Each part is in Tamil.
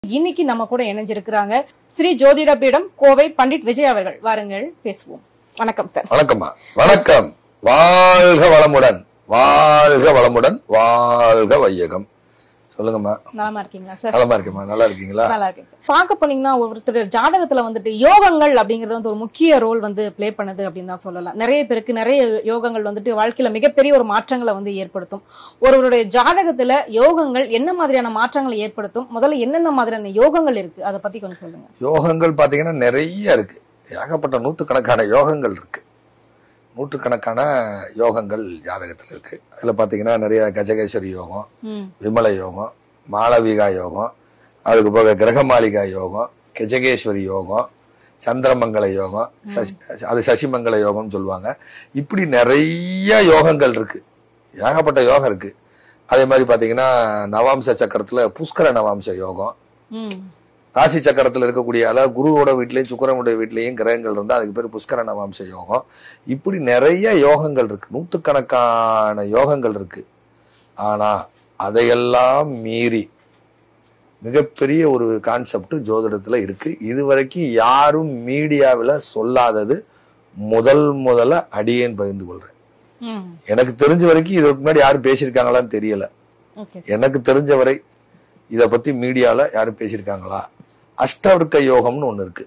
இன்னைக்கு நம்ம கூட இணைஞ்சிருக்கிறாங்க ஸ்ரீ ஜோதிட பீடம் கோவை பண்டிட் விஜய் அவர்கள். வாருங்கள் பேசுவோம். வணக்கம் சார். வணக்கம்மா. வணக்கம். வாழ்க வளமுடன், வாழ்க வளமுடன், வாழ்க வையகம். சொல்லுங்கம்மா. நலமா இருக்கீங்களா சார்? நலமா இருக்கேம்மா. நல்லா இருக்கீங்களா? நல்லா இருக்கேன். பார்க்க போனீங்கன்னா ஒருத்தர் ஜாதகத்துல வந்துட்டு யோகங்கள் அப்படிங்கறது வந்து ஒரு முக்கிய ரோல் வந்து பிளே பண்ணுது அப்படின்னு தான் சொல்லலாம். நிறைய பேருக்கு நிறைய யோகங்கள் வந்துட்டு வாழ்க்கையில மிகப்பெரிய ஒரு மாற்றங்களை வந்து ஏற்படுத்தும். ஒருவருடைய ஜாதகத்துல யோகங்கள் என்ன மாதிரியான மாற்றங்களை ஏற்படுத்தும்? முதல்ல என்னென்ன மாதிரியான யோகங்கள் இருக்கு அதை பத்தி கொஞ்சம் சொல்லுங்க. யோகங்கள் பாத்தீங்கன்னா நிறைய இருக்கு. ஏகப்பட்ட நூற்றுக்கணக்கான யோகங்கள் இருக்கு. நூற்றுக்கணக்கான யோகங்கள் ஜாதகத்துல இருக்கு. அதுல பாத்தீங்கன்னா நிறைய கஜகேஸ்வரி யோகம், விமல யோகம், மாளவிகா யோகம், அதுக்கு போக கிரகமாளிகா யோகம், கஜகேஸ்வரி யோகம், சந்திரமங்கல யோகம், அது சசிமங்கல யோகம்னு சொல்லுவாங்க. இப்படி நிறைய யோகங்கள் இருக்கு. ஏகப்பட்ட யோகம் இருக்கு. அதே மாதிரி பாத்தீங்கன்னா நவாம்ச சக்கரத்துல புஷ்கர நவாம்ச யோகம், ராசி சக்கரத்துல இருக்கக்கூடிய, அதாவது குருவோட வீட்லயும் சுக்கிரனுடைய வீட்லயும் கிரகங்கள் இருந்தா அதுக்கு பேர் புஷ்கர நவாம்ச யோகம். இப்படி நிறைய யோகங்கள் இருக்கு. நூற்றுக்கணக்கான யோகங்கள் இருக்கு. ஆனா அதையெல்லாம் மீறி மிகப்பெரிய ஒரு கான்செப்ட் ஜோதிடத்துல இருக்கு. இதுவரைக்கும் யாரும் மீடியாவில் சொல்லாதது முதல்ல அடியேன் பகிர்ந்து கொள்றேன். எனக்கு தெரிஞ்ச வரைக்கும் இதுக்கு முன்னாடி யாரும் பேசியிருக்காங்களான்னு தெரியல. எனக்கு தெரிஞ்ச வரை இத பத்தி மீடியால யாரும் பேசியிருக்காங்களா? அஷ்டவர்க்க யோகம்னு ஒண்ணு இருக்கு.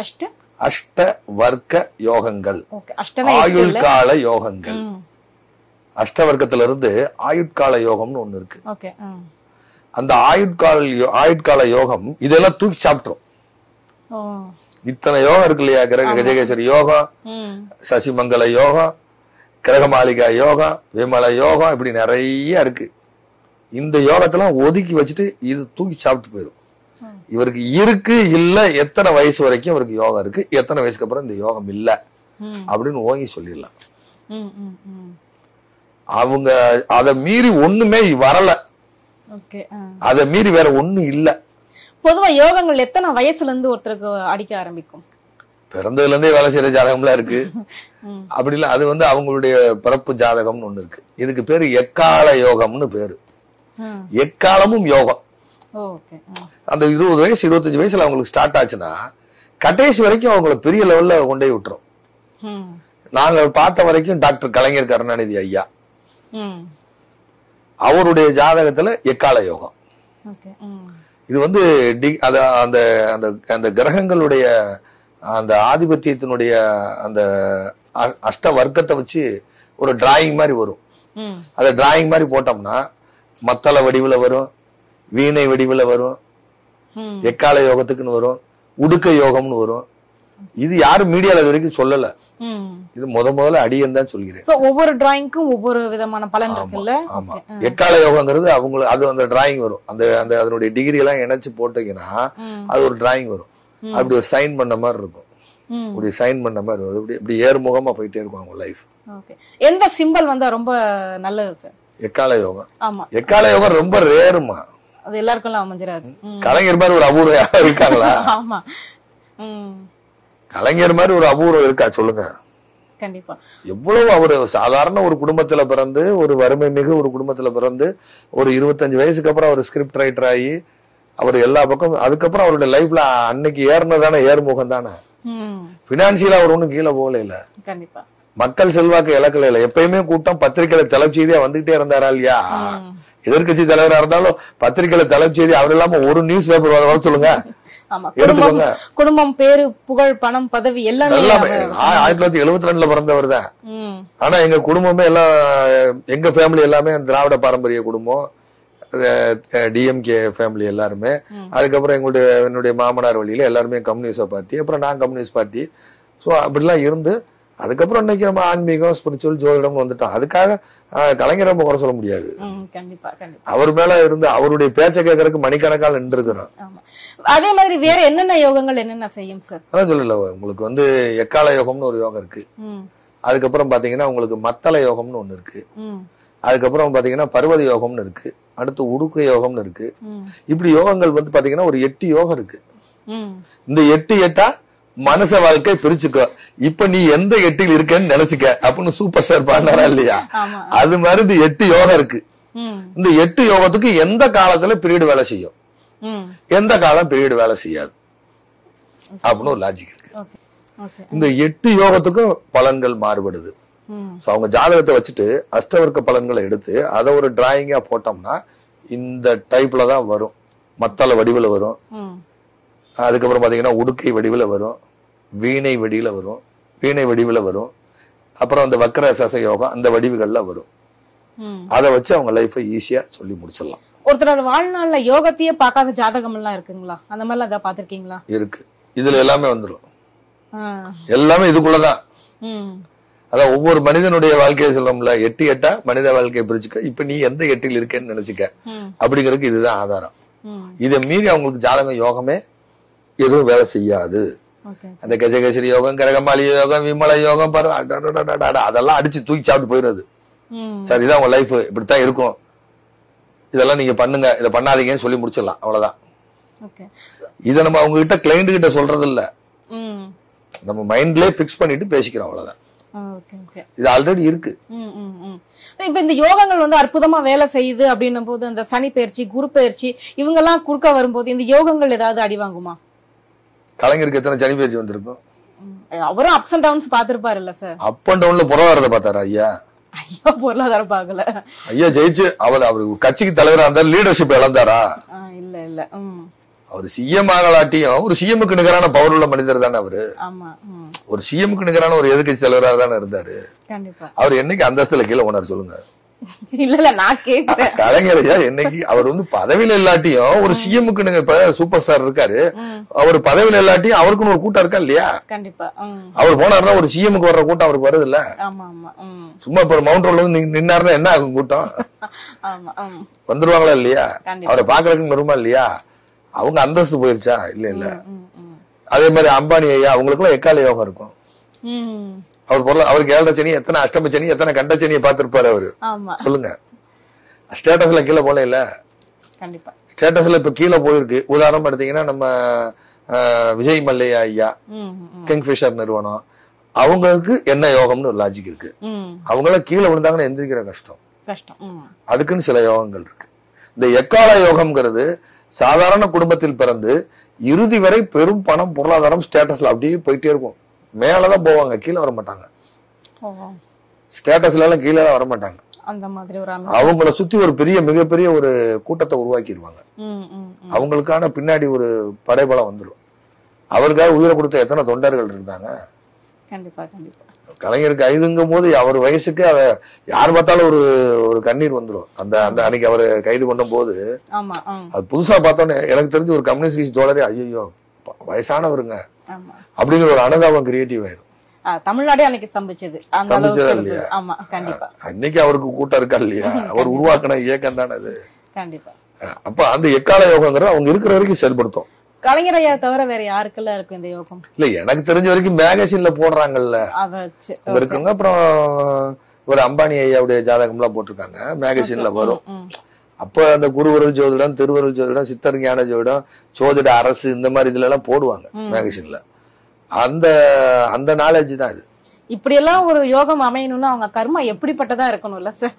அஷ்டவர்க்க யோகங்கள், ஆயுள் கால யோகங்கள். அஷ்டவர்க்கத்துல இருந்து ஆயுட்கால யோகம்னு ஒண்ணு இருக்கு. அந்த ஆயுட்கால யோகம் இதெல்லாம் தூக்கி சாப்பிட்டோம். இத்தனை யோகம் இருக்கு இல்லையா? கஜகேஸ்வரி யோகம், சசிமங்கல யோகம், கிரகமாளிகா யோகம், விமல யோகம், இப்படி நிறைய இருக்கு. இந்த யோகத்தெல்லாம் ஒதுக்கி வச்சுட்டு இது தூக்கி சாப்பிட்டு போயிடும். இவருக்கு இருக்கு இல்ல, எத்தனை வயசு வரைக்கும் இவருக்கு யோகம் இருக்கு, எத்தனை வயசுக்கு அப்புறம் இந்த யோகம் இல்ல அப்படின்னு ஓங்கி சொல்லிடலாம். அவங்க அதை மீறி ஒண்ணுமே வரல, அதை மீறி வேற ஒண்ணு இல்ல. பொதுவா யோகங்கள் எத்தனை வயசுல இருந்து ஒருத்தருக்கு அடிக்க ஆரம்பிக்கும்? பிறந்ததுல இருந்தே வேலை செய்யற ஜாதகம்லாம் இருக்கு. அப்படி இல்ல, அது வந்து அவங்களுடைய பிறப்பு ஜாதகம்னு ஒண்ணு இருக்கு. இதுக்கு பேரு எக்கால யோகம்னு பேரு. எக்காலமும் யோகம். அந்த 20 வயசு 25 வயசுல அவங்களுக்கு ஸ்டார்ட் ஆச்சுன்னா கடைசி வரைக்கும் அவங்களை பெரிய லெவல்ல கொண்டே விட்டுரும். நாங்க பார்த்த வரைக்கும் டாக்டர் கலைஞர் கருணாநிதி ஐயா, அவருடைய ஜாதகத்துல எக்கால யோகம். இது வந்து அந்த கிரகங்களுடைய அந்த ஆதிபத்தியத்தினுடைய அந்த அஷ்ட வர்க்கத்தை வச்சு ஒரு டிராயிங் மாதிரி வரும். அந்த டிராயிங் மாதிரி போட்டோம்னா மத்தள வடிவுல வரும், வீணை வடிவுல வரும், எக்கால யோகத்துக்குன்னு வரும், உடுக்க யோகம்னு வரும். இது யாரும் மீடியால வரைக்கும் சொல்லல. இது முதல்ல அடியன் தான் சொல்கிறேன். ஒவ்வொரு டிராயிங்க்கும் ஒவ்வொரு விதமான பலன் இருக்குல்ல. ஆமா, எக்கால யோகங்கிறது அவங்களுக்கு அது அந்த டிராயிங் வரும். அந்த அதனுடைய டிகிரி எல்லாம் இணைச்சு போட்டீங்கன்னா அது ஒரு டிராயிங் வரும். அப்படி ஒரு சைன் பண்ண மாதிரி இருக்கும். இப்படி சைன் பண்ண மாதிரி வரும். இப்படி ஏறுமுகமா போயிட்டே இருக்கும் அவங்க லைஃப். எந்த சிம்பல் வந்தா ரொம்ப நல்லது சார்? எக்கால யோகம். ஆமா, எக்கால யோகம் ரொம்ப ரேருமா. அது எல்லாருக்கும் அமைஞ்சிராது. கலைஞர் மாதிரி ஒரு அபூர்வம் யாரும் இருக்காங்களா? ஆமா, கலைஞர் மாதிரி ஒரு அபூர்வம் இருக்கா சொல்லுங்க? கண்டிப்பா. எவ்வளவு அவரு சாதாரண ஒரு குடும்பத்துல பிறந்து, ஒரு வறுமை மிகு ஒரு குடும்பத்துல பிறந்து, ஒரு 25 வயசுக்கு அப்புறம் அவர் ஸ்கிரிப்ட் ரைட்டர் ஆகி அவர் எல்லா பக்கம், அதுக்கப்புறம் அவருடைய லைஃப்ல அன்னைக்கு ஏறினதானே ஏர்முகம் தானே. பினான்சியலா அவர் ஒண்ணும் கீழே போகல இல்ல. கண்டிப்பா. மக்கள் செல்வாக்கு இழக்கல இல்ல. எப்பயுமே கூட்டம் பத்திரிகையில தலைப்பு செய்தியா வந்துகிட்டே இருந்தாரா இல்லையா? எதிர்கட்சி தலைவரா இருந்தாலும் பத்திரிகையில தலைப்பு செய்தி அவர் இல்லாம ஒரு நியூஸ் பேப்பர் வர சொல்லுங்க. எடுத்துக்கோங்க. குடும்பம், பேரு, புகழ், பணம், பதவி எல்லாமே 1972 பிறந்தவர் தான். ஆனா எங்க குடும்பமே எல்லாம், எங்க ஃபேமிலி எல்லாமே திராவிட பாரம்பரிய குடும்பம், டிஎம்கே ஃபேமிலி எல்லாருமே. அதுக்கப்புறம் என்னுடைய மாமனார் வழியில எல்லாருமே கம்யூனிஸ்ட் பார்ட்டி, அப்புறம் நான் கம்யூனிஸ்ட் பார்ட்டி. ஸோ அப்படிலாம் இருந்து அதுக்கப்புறம் இன்னைக்கு நம்ம ஆன்மீகம், ஸ்பிரிச்சுவல், ஜோதிடம் வந்துட்டோம். அதுக்காக கலைஞர் நம்ம குறை சொல்ல முடியாது. அவர் மேல இருந்து அவருடைய பேச்சை கேட்கறதுக்கு மணிக்கணக்கால் நின்று இருக்கிறோம். அதே மாதிரி வேற என்னென்ன யோகங்கள் என்னென்ன செய்யும் சார்? அதான் சொல்லல, உங்களுக்கு வந்து எக்கால யோகம்னு ஒரு யோகம் இருக்கு. அதுக்கப்புறம் பாத்தீங்கன்னா உங்களுக்கு மத்தள யோகம்னு ஒண்ணு இருக்கு. அதுக்கப்புறம் பாத்தீங்கன்னா பர்வத யோகம்னு இருக்கு. அடுத்து உடுக்க யோகம்னு இருக்கு. இப்படி யோகங்கள் வந்து பாத்தீங்கன்னா ஒரு 8 யோகம் இருக்கு. இந்த 8 மனுஷ வாழ்க்கை பிரிச்சுக்கோ. இப்ப நீ எந்த 8ல் இருக்கன்னு நினைச்சுக்க அப்படின்னு சூப்பர் ஸ்டார் பாடினாரா இல்லையா? அது மாதிரி இந்த 8 யோகம் இருக்கு. இந்த 8 யோகத்துக்கு எந்த காலத்துல பீரியட் வேலை செய்யும்? எந்த காலம் பீரியட் வேலை செய்யாது அப்படின்னு ஒரு லாஜிக் இருக்கு. இந்த 8 யோகத்துக்கும் பலன்கள் மாறுபடுது. அவங்க ஜாதகத்தை வச்சுட்டு அஷ்டவர்க்க பலன்களை எடுத்து அதை ஒரு டிராயிங்கா போட்டோம்னா இந்த டைப்ல தான் வரும். மத்தள வடிவுல வரும், அதுக்கப்புறம் பாத்தீங்கன்னா உடுக்கை வடிவுல வரும், வீணை வடிவுல வரும், வீணை வடிவுல வரும், அப்புறம் அந்த வக்கர சச யோகம் அந்த வடிவுகள்ல வரும். அதை வச்சு அவங்க லைஃபை ஈஸியா சொல்லி முடிச்சிடலாம். ஒருத்தரோட வாழ்நாள்ல யோகத்தையே பார்க்காத ஜாதகம் எல்லாம் இருக்குங்களா? அந்த மாதிரி எல்லாம் ஏதாவது பாத்திருக்கீங்களா? இருக்கு. இதுல எல்லாமே வந்துடும். எல்லாமே இதுக்குள்ளதான். அதான் ஒவ்வொரு மனிதனுடைய வாழ்க்கையை சொல்றோம்ல, 8 8 மனித வாழ்க்கையை பிரிச்சுக்க. இப்ப நீ எந்த 8 இருக்கேன்னு நினைச்சுக்க அப்படிங்கிறதுக்கு இதுதான் ஆதாரம். இதை மீறி அவங்களுக்கு ஜாதகம் யோகமே எதுவும் வேலை செய்யாது. அந்த கஜகேசரி யோகம், கரகமாலி யோகம், விமல யோகம் பாரு, அதெல்லாம் அடிச்சு தூக்கி சாப்பிட்டு போயிடுறது. சார் இதான் உங்க லைஃப், இப்படித்தான் இருக்கும், இதெல்லாம் நீங்க பண்ணுங்க, இதை பண்ணாதீங்கன்னு சொல்லி முடிச்சிடலாம். அவ்வளவுதான். இதை நம்ம அவங்க கிட்ட கிளைண்ட் கிட்ட சொல்றது இல்ல, நம்ம மைண்ட்லயே பிக்ஸ் பண்ணிட்டு பேசிக்கிறோம். அவ்வளவுதான். இது ஆல்ரெடி இருக்கு. இப்ப இந்த யோகங்கள் வந்து அற்புதமா வேலை செய்யுது அப்படின்னும் போது அந்த சனி பயிற்சி, குரு பயிற்சி இவங்க எல்லாம் குறுக்க வரும்போது இந்த யோகங்கள் ஏதாவது அடி வாங்குமா? கலைஞருக்கு எத்தனை சனி பயிற்சி வந்திருக்கும்? அவரும் அப்ஸ் அண்ட் டவுன்ஸ் பாத்துருப்பாரு இல்ல சார்? அப் அண்ட் டவுன்ல பொருளாதாரத்தை பார்த்தாரா ஐயா? ஐயா பொருளாதாரம் பாக்கல. ஐயா ஜெயிச்சு அவரு கட்சிக்கு தலைவரா இருந்தாரு, லீடர்ஷிப் இழந்தாரா? இல்ல இல்ல. அவர் சிஎம் ஆகலாட்டியும் ஒரு சிஎம்க்கு நிகரான பவர் உள்ள மனிதர் தானே அவரு. ஒரு சிஎம்க்கு நிகரான ஒரு எதிர்கட்சி தலைவராக தானே இருந்தாரு. அவர் என்னைக்கு அந்தஸ்துல கீழே போனார் சொல்லுங்க? இல்ல நான் கேக்குறேன். கலைஞரையா என்னைக்கு அவர் வந்து பதவியில இல்லாட்டியும் ஒரு சிஎம்க்கு இப்ப சூப்பர் ஸ்டார் இருக்காரு, அவர் பதவியில இல்லாட்டியும் அவருக்குன்னு ஒரு கூட்டம் இருக்கா இல்லையா? கண்டிப்பா. அவர் போனாருன்னா ஒரு சிஎம்க்கு வர்ற கூட்டம் அவருக்கு வருது இல்ல? சும்மா இப்ப மவுண்ட் ரோட்ல வந்து நின்னாருன்னா என்ன ஆகும் கூட்டம்? வந்துருவாங்களா இல்லையா? அவரை பாக்குறதுக்கு வருமா இல்லையா? அவங்க அந்தஸ்து போயிருச்சா? இல்ல இல்ல. அதே மாதிரி அம்பானி ஐயா அவங்களுக்கு எல்லாம் எக்கால யோகம் இருக்கும். அவர் பொருள் அவருக்கு 7 சனி, எத்தனை அஷ்டம சனி, எத்தனை கண்ட சனியை பார்த்திருப்பாரு அவரு. சொல்லுங்க. ஸ்டேட்டஸ்ல கீழே போல இல்ல, ஸ்டேட்டஸ்ல இப்ப கீழே போயிருக்கு. உதாரணம் எடுத்தீங்கன்னா நம்ம விஜய் மல்லையா ஐயா, கிங்ஃபிஷர் நிறுவனம், அவங்களுக்கு என்ன யோகம்னு ஒரு லாஜிக் இருக்கு. அவங்கள கீழே விழுந்தாங்கன்னா எந்திரிக்கிற கஷ்டம். அதுக்குன்னு சில யோகங்கள் இருக்கு. இந்த எக்கால யோகம்ங்கிறது சாதாரண குடும்பத்தில் பிறந்து இறுதி வரை பெரும் பணம், பொருளாதாரம், ஸ்டேட்டஸ்ல அப்படியே போயிட்டே இருக்கும். மேலதான் போவாங்க, கீழே வர மாட்டாங்க. ஸ்டேட்டஸ்ல எல்லாம் கீழே வர மாட்டாங்க. அவங்கள சுத்தி ஒரு பெரிய மிகப்பெரிய ஒரு கூட்டத்தை உருவாக்கிடுவாங்க. அவங்களுக்கான பின்னாடி ஒரு படைபலம் வந்துடும். அவருக்காக உயிரை கொடுத்த எத்தனை தொண்டர்கள் இருந்தாங்க. கலைஞருக்கு 5ங்கும் போது அவர் வயசுக்கு யார் பார்த்தாலும் ஒரு கண்ணீர் வந்துடும். அந்த அந்த அன்னைக்கு அவரை கைது பண்ணும் போது அது புதுசா பார்த்தோன்னே எனக்கு தெரிஞ்சு ஒரு கம்யூனிஸ்ட் கட்சி தோழரே ஐயோ வயசானவருங்க அப்படிங்கிற ஒரு அனுதாபம் கிரியேட்டிவ் ஆயிரும். தமிழ்நாடே அன்னைக்கு ஸ்தம்பிச்சது இல்லையா? அன்னைக்கு அவருக்கு கூட்டம் இருக்கா இல்லையா? அவர் உருவாக்கின இயக்கம் தானே அது. அப்ப அந்த எக்கால யோகங்கிறது அவங்க இருக்கிற வரைக்கும் செயல்படுத்தும். கலைஞர் ஐயா தவிர வேற யாருக்கெல்லாம் இருக்கும் இந்த யோகம்? இல்ல எனக்கு தெரிஞ்ச வரைக்கும் மேகசின்ல போடுறாங்கல்ல இருக்குங்க. அப்புறம் ஒரு அம்பானி ஐயாவுடைய ஜாதகம் எல்லாம் போட்டிருக்காங்க, மேகசின்ல வரும். அப்ப அந்த குருவருள் ஜோதிடம், திருவருள் ஜோதிடம், சித்தர் ஞான ஜோதிடம், சோதிட அரசு இந்த மாதிரி இதுல எல்லாம் போடுவாங்க மேகசின்ல. அந்த அந்த நாலேஜ் தான் இது. இப்படி எல்லாம் ஒரு யோகம் அமையணும்னா அவங்க கர்மா எப்படிப்பட்டதா இருக்கணும்ல சார்?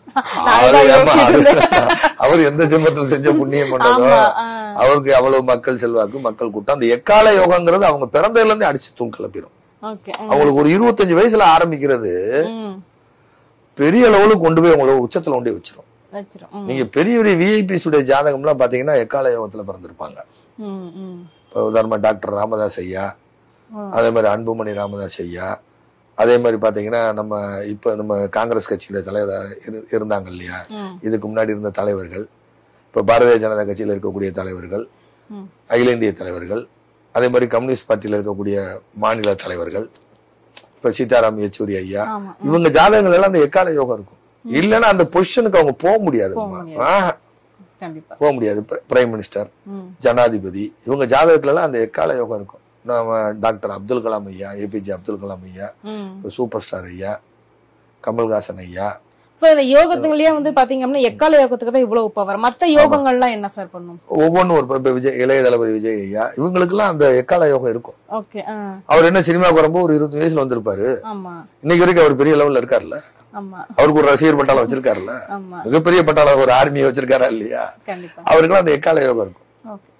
அவர் எந்த ஜென்மத்தில் செஞ்ச புண்ணியம் பண்ணதோ அவருக்கு அவ்வளவு மக்கள் செல்வாக்கு, மக்கள் கூட்டம். அந்த எக்கால யோகங்கிறது அவங்க பிறந்ததுல இருந்து அடிச்சு தூண்கிளப்பிடும். அவங்களுக்கு ஒரு 25 வயசுல ஆரம்பிக்கிறது பெரிய லெவலுக்கு கொண்டு போய் அவங்களோட உச்சத்துல கொண்டு வச்சிரும். நீங்க பெரிய பெரிய விஐபிஸ் உடைய ஜாதகம் எல்லாம் பாத்தீங்கன்னா எக்கால யோகத்துல பிறந்திருப்பாங்க. உதாரணமா டாக்டர் ராமதாஸ் ஐயா, அதே மாதிரி அன்புமணி ராமதாஸ் ஐயா, அதே மாதிரி பாத்தீங்கன்னா நம்ம காங்கிரஸ் கட்சியுடைய தலைவர் இருந்தாங்க இல்லையா? இதுக்கு முன்னாடி இருந்த தலைவர்கள், இப்ப பாரதிய ஜனதா கட்சியில இருக்கக்கூடிய தலைவர்கள், அகில இந்திய தலைவர்கள், அதே மாதிரி கம்யூனிஸ்ட் பார்ட்டியில இருக்கக்கூடிய மாநில தலைவர்கள், இப்ப சீதாராம் யெச்சூரி ஐயா, இவங்க ஜாதகங்கள் எல்லாம் அந்த எக்கால யோகம் இருக்கும். இல்லைன்னா அந்த பொசிஷனுக்கு அவங்க போக முடியாது. போக முடியாது. பிரைம் மினிஸ்டர், ஜனாதிபதி, இவங்க ஜாதகத்துல எல்லாம் அந்த எக்கால யோகம் இருக்கும். டாக்டர் அப்துல் கலாம் ஐயா, ஏபிஜே அப்துல் கலாம் ஐயா, சூப்பர் ஸ்டார் ஐயா, கமல்ஹாசன் ஐயா. சோ இந்த யோகத்துலயே வந்து பாத்தீங்கன்னா எக்கால யோகத்துக்கு தான் இவ்வளவு பவர். மத்த யோகங்கள்லாம் என்ன சார் பண்ணும்? ஒவ்வொன்னும் ஒரு விஜய், இளைய தளபதி விஜய் ஐயா, இவங்களுக்கு எல்லாம் அந்த எக்கால யோகம் இருக்கும். அவர் என்ன சினிமாவுக்கு வரும்போது ஒரு 20 வயசுல வந்திருப்பாரு. இன்னைக்கு வரைக்கும் அவர் பெரிய லெவல்ல இருக்காருல்ல. அவருக்கு ஒரு ரசிகர் பட்டாளம் வச்சிருக்காருல்ல, மிகப்பெரிய பட்டாளம், ஒரு ஆர்மியை வச்சிருக்காரா இல்லையா? அவருக்கெல்லாம் அந்த எக்கால யோகம் இருக்கும்.